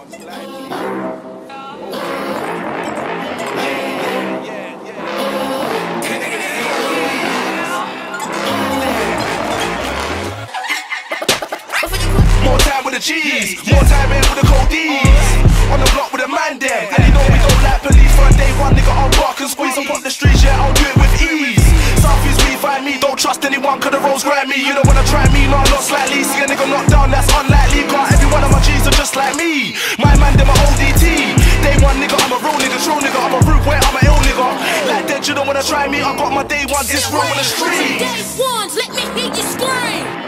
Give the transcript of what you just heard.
More time with the G's, more time in with the codees. On the block with the man them, and you know we don't like police. For day one, nigga, I'll bark and squeeze up on the streets, yeah, I'll do it with ease. Southeast me, find me, don't trust anyone, cause the roads grind me. You don't wanna try me, no, not slightly. See a nigga knocked down, that's unlikely. Cause every one of my G's are just like me. My man, them are ODT. Day one, nigga, I'm a real nigga, true nigga. I'm a root where I'm a ill nigga. Like that, you don't wanna try me, I got my day one, this real on the street. Day ones, let me hear you scream.